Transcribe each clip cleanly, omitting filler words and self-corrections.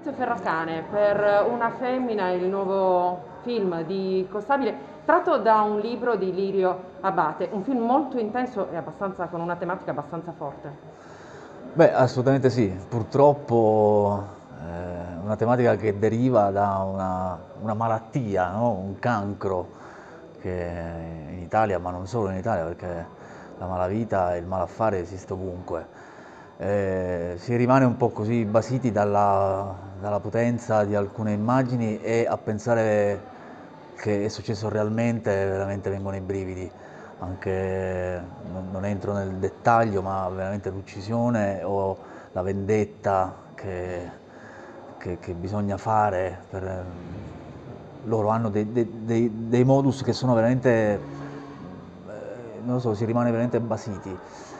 Maurizio Ferracane per Una femmina, il nuovo film di Costabile, tratto da un libro di Lirio Abate, un film molto intenso e abbastanza, con una tematica abbastanza forte. Beh, assolutamente sì. Purtroppo una tematica che deriva da una malattia, no? Un cancro che in Italia, ma non solo in Italia, perché la malavita e il malaffare esiste ovunque. Si rimane un po' così basiti dalla potenza di alcune immagini e a pensare che è successo realmente, veramente vengono i brividi. Anche, non entro nel dettaglio, ma veramente l'uccisione o la vendetta che bisogna fare loro hanno dei modus che sono veramente, non lo so, si rimane veramente basiti.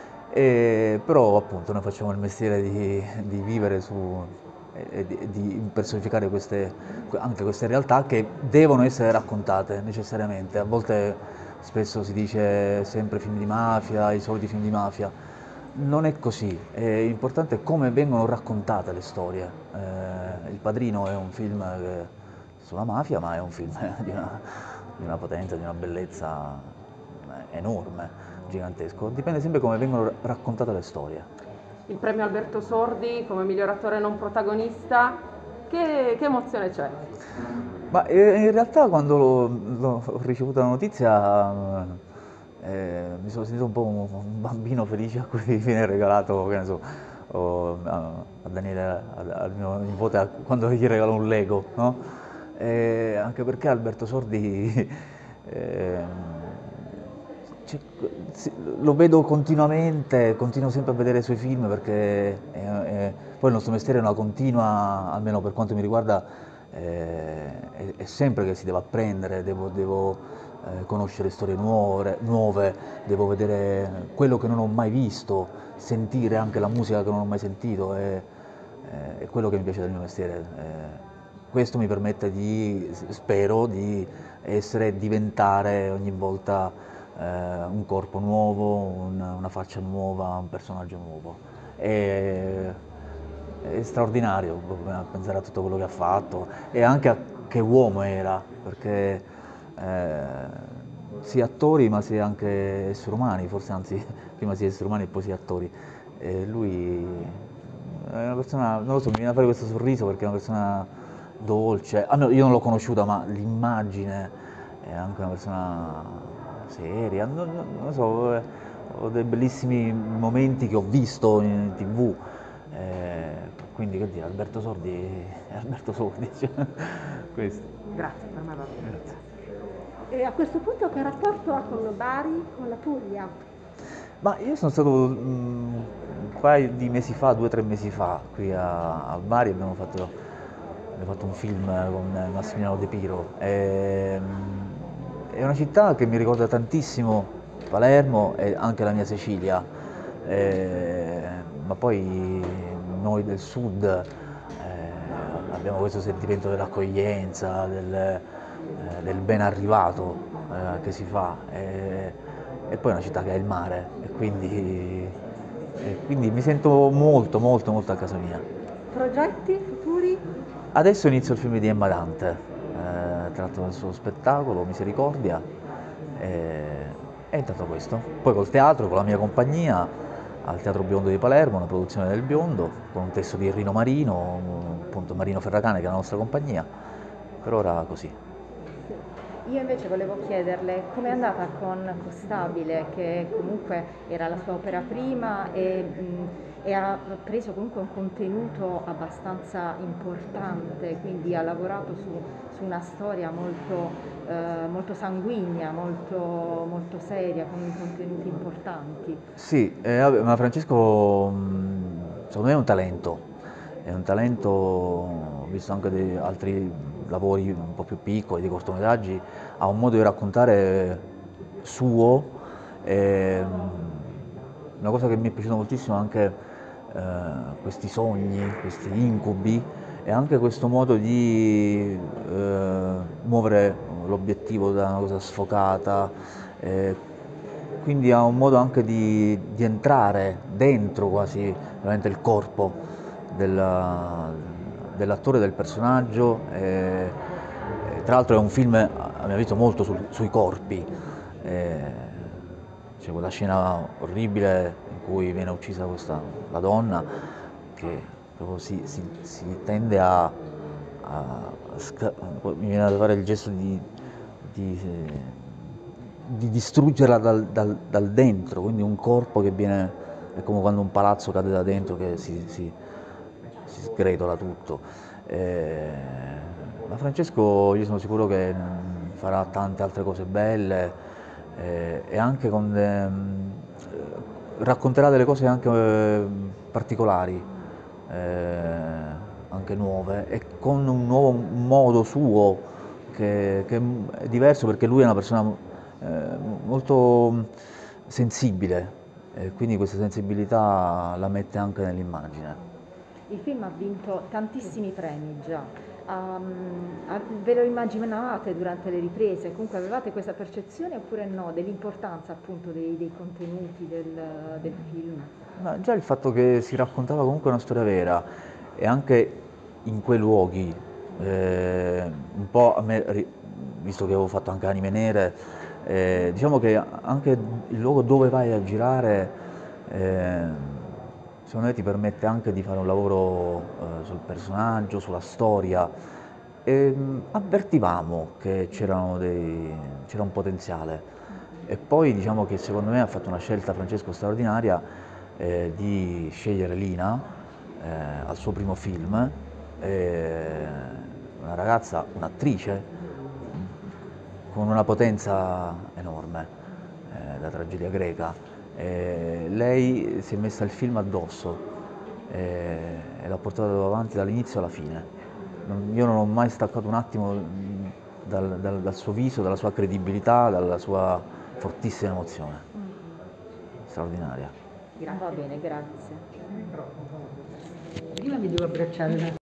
Però appunto noi facciamo il mestiere di vivere e di impersonificare anche queste realtà che devono essere raccontate necessariamente. A volte spesso si dice sempre film di mafia, i soliti film di mafia. Non è così, è importante come vengono raccontate le storie. Il Padrino è un film sulla mafia, ma è un film di una potenza, di una bellezza enorme, gigantesco. Dipende sempre come vengono raccontate le storie. Il premio Alberto Sordi come miglior attore non protagonista, che emozione c'è? Ma in realtà quando ho ricevuto la notizia mi sono sentito un po' un bambino felice a cui viene regalato, che ne so, a Daniele, al mio nipote, quando gli regalo un Lego, no? Anche perché Alberto Sordi ehm, cioè, lo vedo continuamente, continuo sempre a vedere i suoi film perché poi il nostro mestiere è una continua, almeno per quanto mi riguarda, è sempre che si deve apprendere, devo conoscere storie nuove, devo vedere quello che non ho mai visto, sentire anche la musica che non ho mai sentito, è quello che mi piace del mio mestiere. Questo mi permette spero, di diventare ogni volta un corpo nuovo, una faccia nuova, un personaggio nuovo. È straordinario pensare a tutto quello che ha fatto e anche a che uomo era, perché sia attori ma sia anche esseri umani, forse anzi prima sia esseri umani e poi sia attori. E lui è una persona, non lo so, mi viene a fare questo sorriso perché è una persona dolce. Almeno io non l'ho conosciuta, ma l'immagine è anche una persona seria. Non lo so, ho dei bellissimi momenti che ho visto in TV. Quindi che dire, Alberto Sordi è Alberto Sordi, cioè, questo. Grazie, per me va bene. Grazie. E a questo punto che rapporto ha con Bari, con la Puglia? Ma io sono stato un paio di mesi fa, 2 o 3 mesi fa, qui a Bari abbiamo fatto un film con Massimiliano De Piro. È una città che mi ricorda tantissimo Palermo e anche la mia Sicilia. Ma poi noi del sud abbiamo questo sentimento dell'accoglienza, del ben arrivato che si fa. E poi è una città che ha il mare e quindi mi sento molto molto molto a casa mia. Progetti futuri? Adesso inizio il film di Emma Dante, tratto dal suo spettacolo Misericordia, e intanto questo. Poi col teatro, con la mia compagnia, al Teatro Biondo di Palermo, una produzione del Biondo, con un testo di Rino Marino, appunto Marino Ferracane, che è la nostra compagnia. Per ora così. Io invece volevo chiederle com'è andata con Costabile, che comunque era la sua opera prima e ha preso comunque un contenuto abbastanza importante, quindi ha lavorato su una storia molto sanguigna, molto seria, con contenuti importanti. Sì, vabbè, ma Francesco secondo me è un talento, ho visto anche altri lavori un po' più piccoli, di cortometraggi, ha un modo di raccontare suo, e, una cosa che mi è piaciuta moltissimo è anche questi sogni, questi incubi e anche questo modo di muovere l'obiettivo da una cosa sfocata. eh, quindi ha un modo anche di entrare dentro quasi veramente il corpo della, dell'attore, del personaggio. Tra l'altro è un film, a mio avviso, molto sui corpi. C'è quella scena orribile in cui viene uccisa la donna, che proprio si tende mi viene da fare il gesto di distruggerla dal dentro, quindi un corpo che viene, è come quando un palazzo cade da dentro, che si sgretola tutto. Ma Francesco, io sono sicuro che farà tante altre cose belle, e anche racconterà delle cose anche particolari, anche nuove, e con un nuovo modo suo che è diverso, perché lui è una persona molto sensibile, quindi questa sensibilità la mette anche nell'immagine. Il film ha vinto tantissimi premi già. Ve lo immaginavate durante le riprese? Comunque avevate questa percezione oppure no dell'importanza appunto dei contenuti del film? Ma già il fatto che si raccontava comunque una storia vera, e anche in quei luoghi, un po' a me, visto che avevo fatto anche Anime Nere, diciamo che anche il luogo dove vai a girare, secondo me ti permette anche di fare un lavoro sul personaggio, sulla storia, e avvertivamo che c'era un potenziale. E poi diciamo che secondo me ha fatto una scelta, Francesco, straordinaria, di scegliere Lina al suo primo film, una ragazza, un'attrice con una potenza enorme, da tragedia greca. Lei si è messa il film addosso e l'ha portato avanti dall'inizio alla fine. Io non ho mai staccato un attimo dal suo viso, dalla sua credibilità, dalla sua fortissima emozione. Straordinaria. Va bene, grazie. Prima mi devo abbracciare.